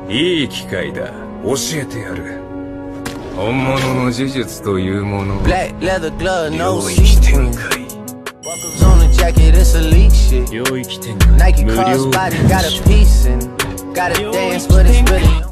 いい機会だ。教えてやる。本物の呪術というもの。 Black leather glove, no sequin. Buckles on the jacket, it's elite shit. Nike crossbody got a piece and gotta dance, but it's really